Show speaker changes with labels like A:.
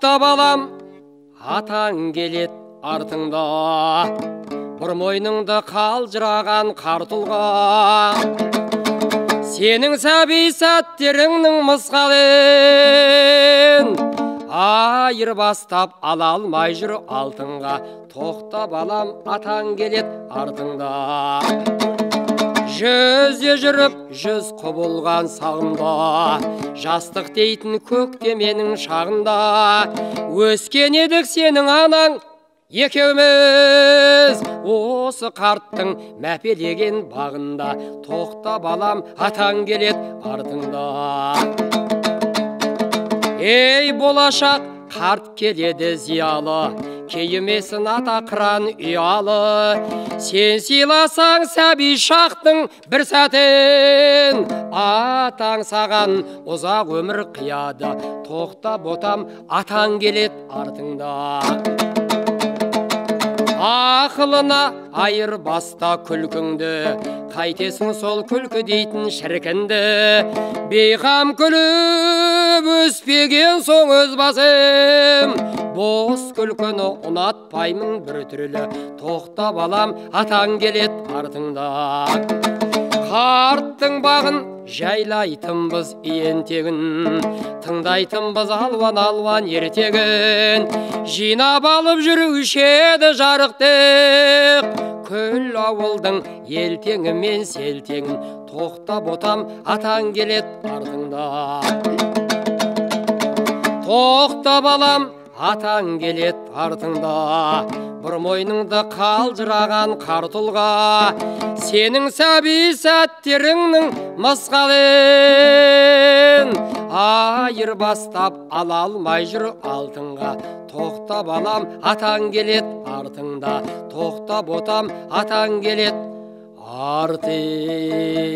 A: тоқта балам, атаң келет артыңда, бір мойныңды қалжыраған қар тұлға. Сенің сәби сәттеріңнің мысқалын айырбастап ала алмай жүр алтынға. Тоқта балам, атаң келет артыңда. Жүзде жүріп, жүз құбылған сағымда, жастық дейтін көкте менің шағында. Өскен едік сенің анаң екеуміз, осы қарттың мәпелеген бағында. Тоқта балам, атаң келет артыңда. Ей болашақ, қарт келеді зиялы, кейімесін ата қыран ұялы. Сен сыйласаң сәби шақтың бір сәтін, атаң саған ұзақ өмір қияды. Тоқта ботам, атаң келет артыңда. Ақылына айырбаста күлкіңді, қайтесің сол күлкі дейтін шіркінді. Бейқам күліп өспеген соң өз басым, бос күлкіні ұнатпаймын бір түрлі. Тоқта балам, атаң келет артыңда. Қарттың бағын жайлайтынбыз иентегін, тыңдайтынбыз алуан ертегін. Жинап алып жүруші еді жарықтық, күл ауылдың елтеңі мен селтеңін. Тоқта ботам, атаң келет артыңда. Тоқта балам, атаң келет артыңда. Бір мойныңды қалжыраған қар тұлға. Сенің сәби сәттеріңнің мысқалын айырбастап ала алмай жүр алтынға. Тоқта балам, атаң келет артыңда. Тоқта ботам, атаң келет артыңда.